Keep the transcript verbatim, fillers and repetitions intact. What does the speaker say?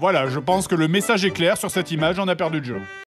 Voilà, je pense que le message est clair sur cette image, on a perdu de jeu.